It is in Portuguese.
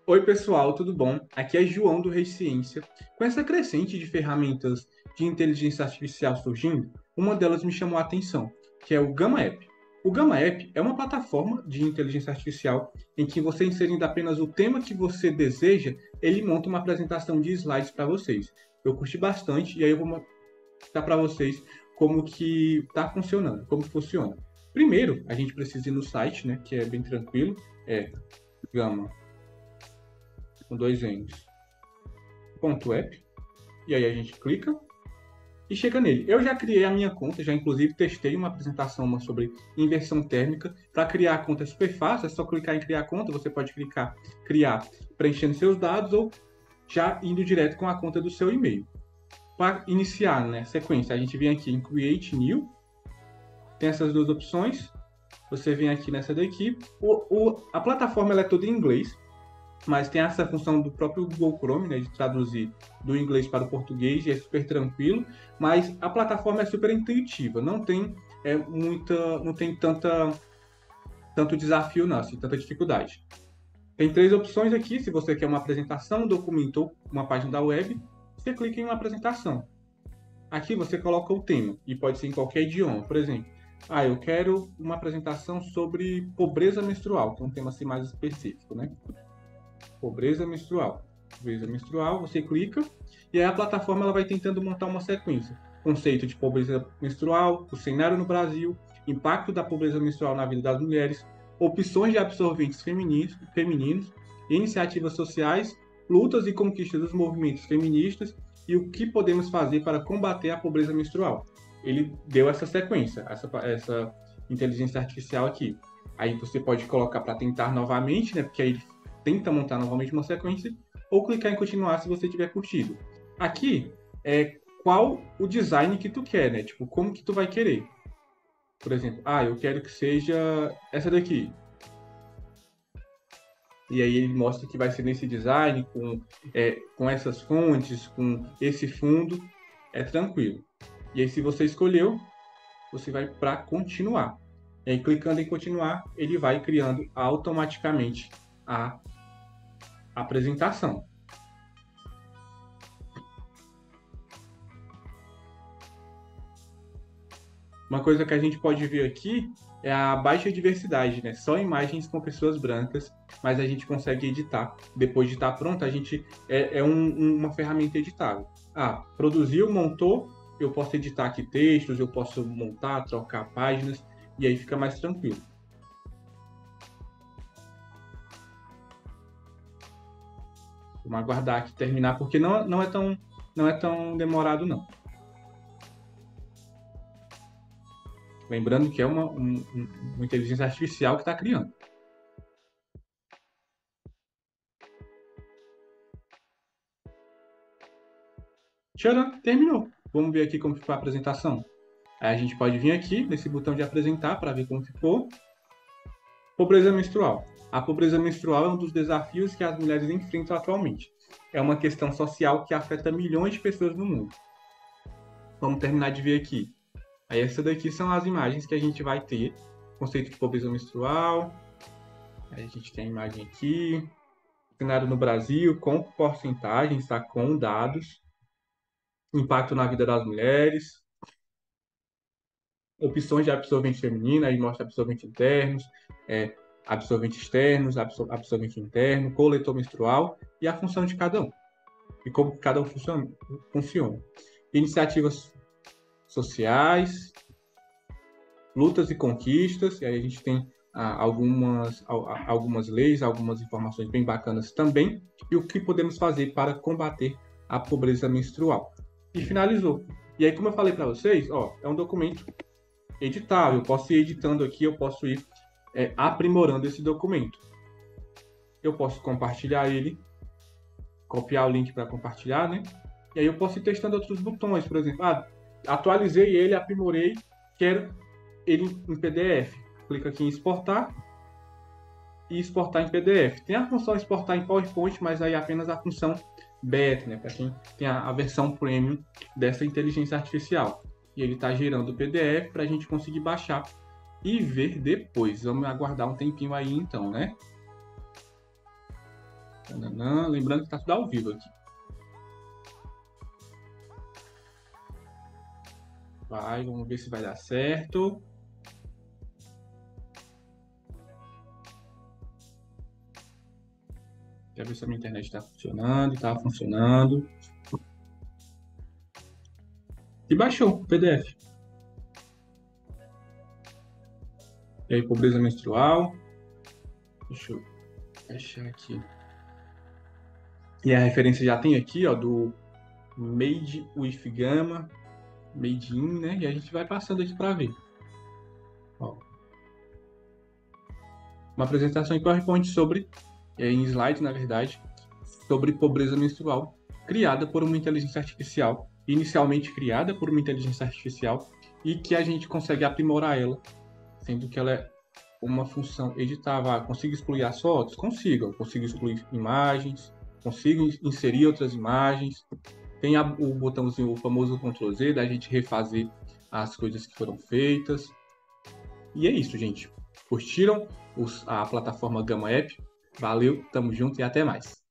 Oi, pessoal, tudo bom? Aqui é João do Rei Ciência. Com essa crescente de ferramentas de inteligência artificial surgindo, uma delas me chamou a atenção, que é o Gama App. O Gama App é uma plataforma de inteligência artificial em que você inserindo apenas o tema que você deseja, ele monta uma apresentação de slides para vocês. Eu curti bastante e aí eu vou mostrar para vocês como que está funcionando, como funciona. Primeiro, a gente precisa ir no site, né, que é bem tranquilo, é Gama com dois N's .app, e aí a gente clica e chega nele. Eu já criei a minha conta, já inclusive testei uma apresentação sobre inversão térmica. Para criar a conta é super fácil, é só clicar em criar conta, você pode clicar criar preenchendo seus dados ou já indo direto com a conta do seu e-mail. Para iniciar, né, sequência, a gente vem aqui em Create New, tem essas duas opções, você vem aqui nessa daqui, a plataforma ela é toda em inglês, mas tem essa função do próprio Google Chrome, né, de traduzir do inglês para o português, e é super tranquilo, mas a plataforma é super intuitiva, não tem tanto desafio não, assim, tanta dificuldade. Tem três opções aqui, se você quer uma apresentação, um documento ou uma página da web, você clica em uma apresentação. Aqui você coloca o tema, e pode ser em qualquer idioma, por exemplo, eu quero uma apresentação sobre pobreza menstrual, que é um tema assim mais específico, né? Pobreza menstrual. Pobreza menstrual, você clica e aí a plataforma ela vai tentando montar uma sequência. Conceito de pobreza menstrual, o cenário no Brasil, impacto da pobreza menstrual na vida das mulheres, opções de absorventes femininos, iniciativas sociais, lutas e conquistas dos movimentos feministas e o que podemos fazer para combater a pobreza menstrual. Ele deu essa sequência, essa inteligência artificial aqui. Aí você pode colocar para tentar novamente, né? Porque aí ele tenta montar novamente uma sequência, ou clicar em continuar se você tiver curtido. Aqui é qual o design que tu quer, né? Tipo, como que tu vai querer. Por exemplo, eu quero que seja essa daqui. E aí ele mostra que vai ser nesse design, com essas fontes, com esse fundo, é tranquilo. E aí se você escolheu, você vai para continuar. E aí clicando em continuar, ele vai criando automaticamente a apresentação. Uma coisa que a gente pode ver aqui é a baixa diversidade, né? Só imagens com pessoas brancas, mas a gente consegue editar. Depois de estar pronto, a gente uma ferramenta editável. Produziu, montou, eu posso editar aqui textos, eu posso montar, trocar páginas, e aí fica mais tranquilo. Vamos aguardar aqui terminar, porque não é tão demorado, não. Lembrando que é uma inteligência artificial que está criando. Tcharam, terminou. Vamos ver aqui como ficou a apresentação. Aí a gente pode vir aqui nesse botão de apresentar para ver como ficou. Pobreza menstrual. A pobreza menstrual é um dos desafios que as mulheres enfrentam atualmente. É uma questão social que afeta milhões de pessoas no mundo. Vamos terminar de ver aqui. Aí essa daqui são as imagens que a gente vai ter. Conceito de pobreza menstrual. Aí a gente tem a imagem aqui. Cenário no Brasil, com porcentagens, tá? Com dados. Impacto na vida das mulheres. Opções de absorvente feminino, aí mostra absorvente internos, absorvente externos, absorvente interno, coletor menstrual e a função de cada um. E como cada um funciona. Iniciativas sociais, lutas e conquistas, e aí a gente tem algumas leis, algumas informações bem bacanas também, e o que podemos fazer para combater a pobreza menstrual. E finalizou. E aí, como eu falei para vocês, é um documento editável, eu posso ir editando aqui, eu posso ir aprimorando esse documento. Eu posso compartilhar ele, copiar o link para compartilhar, né? E aí eu posso ir testando outros botões, por exemplo, atualizei ele, aprimorei, quero ele em PDF. Clica aqui em exportar e exportar em PDF. Tem a função exportar em PowerPoint, mas aí apenas a função beta, né? Para quem tem a versão premium dessa inteligência artificial. E ele está gerando o PDF para a gente conseguir baixar e ver depois. Vamos aguardar um tempinho aí então, né? Tananã. Lembrando que tá tudo ao vivo aqui. Vai, vamos ver se vai dar certo. Quero ver se a minha internet está funcionando. Tá funcionando. E baixou o PDF. E aí, pobreza menstrual. Deixa eu achar aqui. E a referência já tem aqui, ó, do Made with Gama, Made in, né? E a gente vai passando aqui para ver. Ó. Uma apresentação em PowerPoint sobre, em slide, na verdade, sobre pobreza menstrual, criada por uma inteligência artificial, inicialmente criada por uma inteligência artificial, e que a gente consegue aprimorar ela, sendo que ela é uma função editável. Consigo excluir as fotos? Consigo. Eu consigo excluir imagens, consigo inserir outras imagens. Tem o botãozinho, o famoso Ctrl Z, da gente refazer as coisas que foram feitas. E é isso, gente. Curtiram a plataforma Gama App? Valeu, tamo junto e até mais.